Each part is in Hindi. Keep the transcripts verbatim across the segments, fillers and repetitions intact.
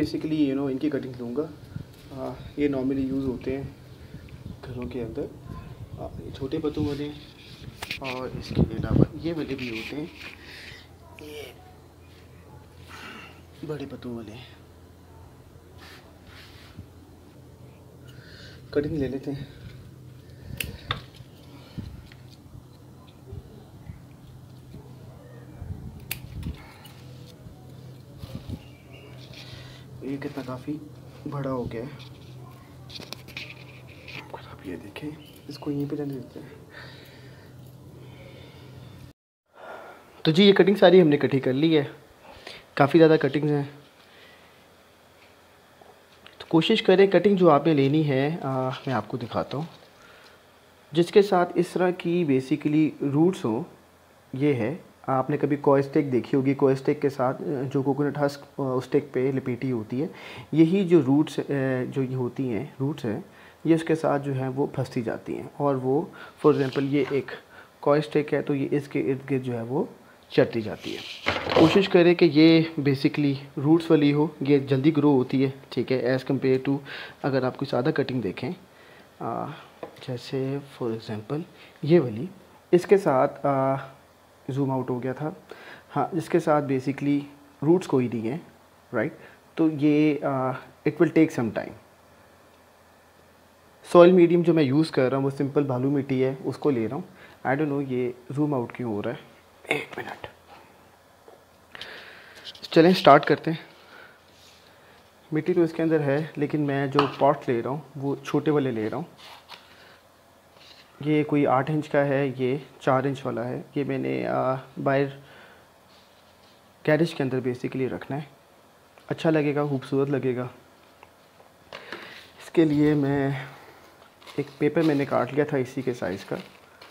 बेसिकली यू नो इनकी कटिंग लूँगा। आ, ये नॉर्मली यूज़ होते हैं घरों के अंदर, आ, ये छोटे पत्तों वाले, और इसके अलावा ये वाले भी होते हैं, ये बड़े पत्तों वाले। कटिंग ले लेते हैं। ये कितना काफ़ी बड़ा हो गया है। आप ये देखें, इसको यहीं पे रहने देते हैं। तो जी ये कटिंग सारी हमने इकट्ठी कर ली है, काफ़ी ज़्यादा कटिंग्स हैं। तो कोशिश करें कटिंग जो आपने लेनी है, आ, मैं आपको दिखाता हूँ, जिसके साथ इस तरह की बेसिकली रूट्स हो। ये है, आपने कभी कॉय स्टिक देखी होगी, कॉय स्टिक के साथ जो कोकोनट हस्क उस स्टिक पे लिपेटी होती है, यही जो रूट्स जो ये होती हैं रूट्स हैं, ये उसके साथ जो है वो फंसती जाती हैं, और वो फॉर एग्ज़ाम्पल ये एक कॉय स्टिक है तो ये इसके इर्द गिर्द जो है वो चढ़ती जाती है। कोशिश करें कि ये बेसिकली रूट्स वाली हो, ये जल्दी ग्रो होती है, ठीक है, एज़ कम्पेयर टू अगर आप कोई सादा कटिंग देखें, आ, जैसे फॉर एग्ज़ाम्पल ये वाली, इसके साथ आ, जूम आउट हो गया था, हाँ, जिसके साथ बेसिकली रूट्स कोई नहीं है, राइट। तो ये it will take some time. Soil medium जो मैं यूज़ कर रहा हूँ वो सिंपल बालू मिट्टी है, उसको ले रहा हूँ। आई डोंट नो ये जूम आउट क्यों हो रहा है, एक मिनट। चलें स्टार्ट करते हैं। मिट्टी तो इसके अंदर है, लेकिन मैं जो पॉट ले रहा हूँ वो छोटे वाले ले रहा हूँ। ये कोई आठ इंच का है, ये चार इंच वाला है। ये मैंने बाहर गैरेज के अंदर बेसिकली रखना है, अच्छा लगेगा, खूबसूरत लगेगा। इसके लिए मैं एक पेपर मैंने काट लिया था इसी के साइज़ का,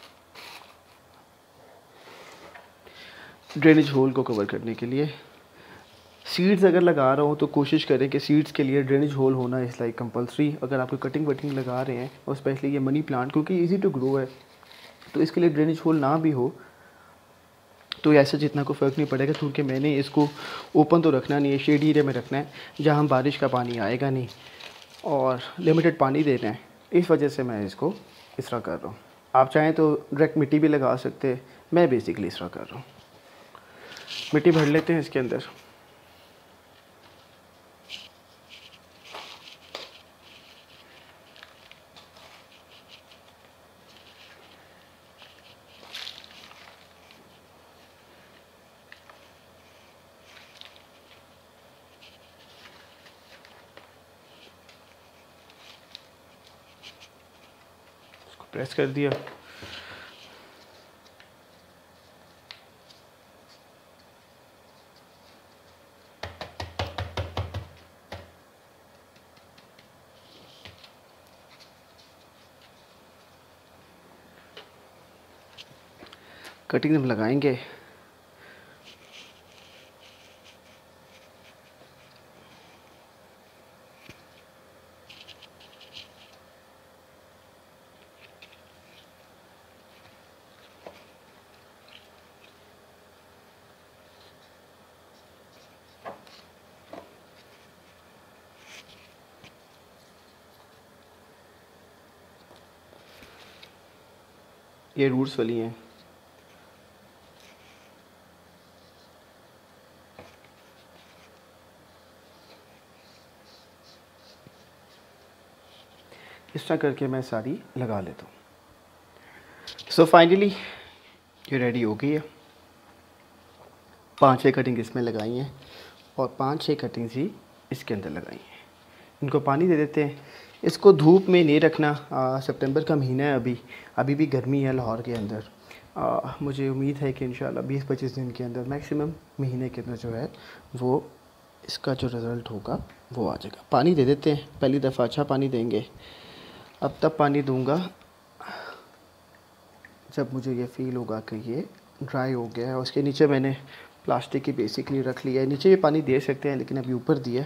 ड्रेनेज होल को कवर करने के लिए। सीड्स अगर लगा रहा हूँ तो कोशिश करें कि सीड्स के लिए ड्रेनेज होल होना इज़ लाइक कंपलसरी। अगर आप कोई कटिंग वटिंग लगा रहे हैं, और स्पेशली ये मनी प्लांट क्योंकि इजी टू ग्रो है, तो इसके लिए ड्रेनेज होल ना भी हो तो ऐसे जितना कोई फ़र्क नहीं पड़ेगा, क्योंकि मैंने इसको ओपन तो रखना नहीं है, शेड एरिया में रखना है जहाँ बारिश का पानी आएगा नहीं और लिमिटेड पानी देना है। इस वजह से मैं इसको इस तरह कर रहा हूँ। आप चाहें तो डायरेक्ट मिट्टी भी लगा सकते हैं, मैं बेसिकली इस तरह कर रहा हूँ। मिट्टी भर लेते हैं इसके अंदर। प्रेस कर दिया। कटिंग हम लगाएंगे, ये रूट्स वाली हैं। इस तरह करके मैं सारी लगा लेता हूँ। सो फाइनली ये रेडी हो गई है। पाँच छः कटिंग इसमें लगाई हैं और पाँच छः कटिंग्स ही इसके अंदर लगाई हैं। इनको पानी दे देते हैं। इसको धूप में नहीं रखना, सितंबर का महीना है, अभी अभी भी गर्मी है लाहौर के अंदर। आ, मुझे उम्मीद है कि इंशाल्लाह बीस पच्चीस दिन के अंदर, मैक्सिमम महीने के अंदर जो है वो इसका जो रिज़ल्ट होगा वो आ जाएगा। पानी दे देते हैं, पहली दफ़ा अच्छा पानी देंगे। अब तब पानी दूंगा जब मुझे ये फ़ील होगा कि ये ड्राई हो गया है। उसके नीचे मैंने प्लास्टिक की बेसिकली रख लिया है, नीचे भी पानी दे सकते हैं लेकिन अभी ऊपर दिया।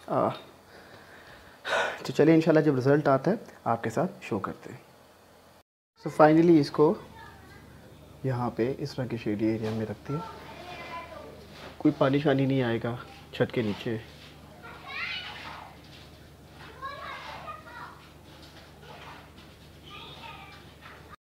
तो चलिए इंशाल्लाह जब रिज़ल्ट आता है आपके साथ शो करते हैं। सो so फाइनली इसको यहाँ पे इस तरह के शेडी एरिया में रखती है, कोई पानी शानी नहीं आएगा छत के नीचे।